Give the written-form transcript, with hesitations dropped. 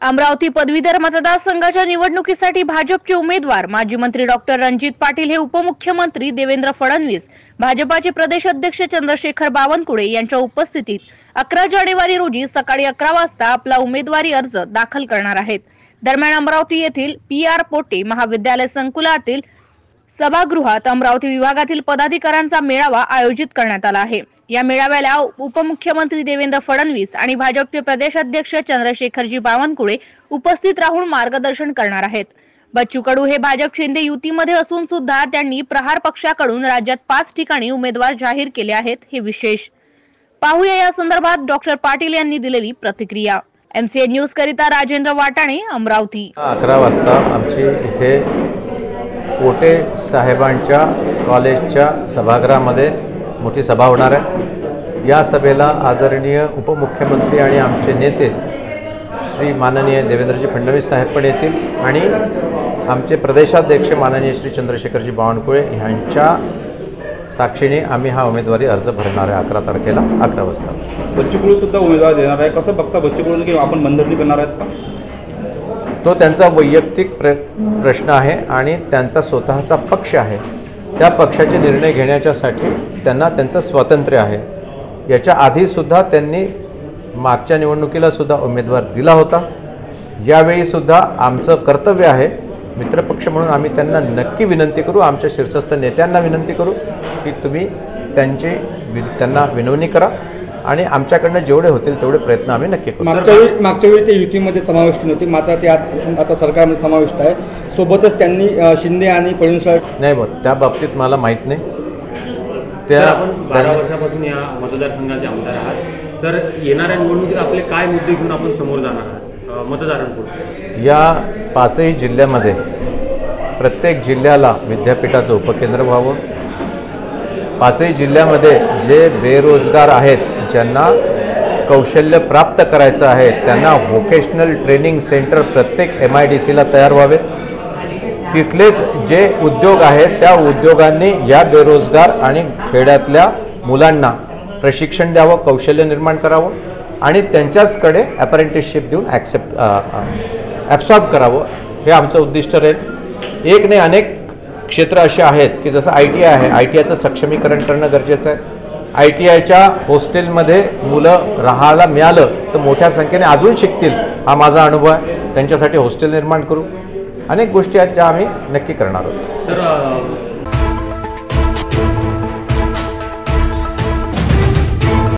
अमरावती पदवीधर मतदारसंघाच्या निवडणुकीसाठी भाजपचे उमेदवार माजी मंत्री डॉक्टर रणजित पाटील हे उपमुख्यमंत्री देवेंद्र फडणवीस, भाजपाचे प्रदेश अध्यक्ष चंद्रशेखर बावनकुळे यांच्या उपस्थितीत 11 जानेवारी रोजी सकाळी 11 वाजता आपला उमेदवारी अर्ज दाखल करणार आहेत। दरम्यान अमरावती येथील PR पोटे महाविद्यालय संकुलातील सभागृहात अमरावती विभागातील पदाधिकाऱ्यांचा मेळावा आयोजित करण्यात आला आहे। या मेळाव्याला उपमुख्यमंत्री देवेंद्र फडणवीस आणि भाजपचे प्रदेश अध्यक्ष चंद्रशेखरजी बावनकुळे उपस्थित राहून मार्गदर्शन करणार आहेत। बच्चू कडू हे भाजप शिंदे युतीमध्ये असून सुद्धा त्यांनी प्रहार पक्षाकडून राज्यात 5 ठिकाणी उमेदवार जाहीर केले आहेत, हे विशेष। पाहूया या संदर्भात डॉक्टर पाटील यांनी दिलेली प्रतिक्रिया। MCN न्यूज करिता राजेंद्र वाटाणे, अमरावती। 11 वाजता आमची इथे पोटे साहेबांच्या कॉलेजच्या सभागृहामध्ये मोठी सभा होणार आहे। या सभेला आदरणीय उपमुख्यमंत्री आणि आमचे नेते श्री माननीय देवेंद्रजी फडणवीस साहेब पण येतील आणि आमचे प्रदेशाध्यक्ष माननीय श्री चंद्रशेखरजी बावनकुळे यांच्या साक्षीने आम्ही हा उमेदवारी अर्ज भरणार आहे 11 तारखेला 11 वाजता। बच्चू कडू सुद्धा उमेदवार देणार आहे, कसं बघता बच्चू कडू की आपण मनधरणी करणार आहेत का? तो त्यांचा वैयक्तिक प्रश्न आहे आणि त्यांचा स्वतःचा पक्ष आहे। त्या पक्षाचे निर्णय घेण्याच्यासाठी त्यांना त्यांचं स्वातंत्र्य आहे। याच्या आधीसुद्धा त्यांनी मागच्या निवडणुकीला सुद्धा उमेदवार दिला होता। यावेळी सुद्धा आमचं कर्तव्य आहे मित्रपक्ष म्हणून आम्ही त्यांना नक्की विनंती करू, आमच्या शीर्षस्थ नेत्यांना विनंती करू की तुम्ही त्यांना विनवणी करा आणि आमच्याकडनं जेवढे होतील तेवढे प्रयत्न आम्ही नक्की करू। मागच्या वेळी ते युतीमध्ये समाविष्ट नव्हते, मात्र ते आता सरकारमध्ये समाविष्ट आहे। सोबतच त्यांनी शिंदे आणि फडणवीस नाही बघ, त्या बाबतीत मला माहीत नाही। आपण 12 वर्षापासून या मतदारसंघाचे आमदार आहात, तर येणाऱ्या निवडणुकीत आपले काय मुद्दे घेऊन आपण समोर जाणार आहात मतदारांपुढे? या 5ही जिल्ह्यामध्ये प्रत्येक जिल्ह्याला विद्यापीठाचं उपकेंद्र व्हावं। 5ही जिल्ह्यामध्ये जे बेरोजगार आहेत, ज्यांना कौशल्य प्राप्त करायचं आहे, त्यांना व्होकेशनल ट्रेनिंग सेंटर प्रत्येक MIDCला तयार व्हावेत। तिथलेच जे उद्योग आहेत त्या उद्योगांनी या बेरोजगार आणि खेड्यातल्या मुलांना प्रशिक्षण द्यावं, कौशल्य निर्माण करावं आणि त्यांच्याचकडे अप्रेंटिसशिप देऊन ॲब्सॉर्ब करावं, हे आमचं उद्दिष्ट राहील। एक नाही अनेक क्षेत्र असे आहेत की जसं ITI आहे, ITIचं सक्षमीकरण करणं गरजेचं आहे। ITIच्या हॉस्टेलमध्ये मुलं राहायला मिळालं तर मोठ्या संख्येने अजून शिकतील, हा माझा अनुभव आहे। त्यांच्यासाठी हॉस्टेल निर्माण करू, अनेक गोष्टी आहेत ज्या आम्ही नक्की करणार आहोत। सर,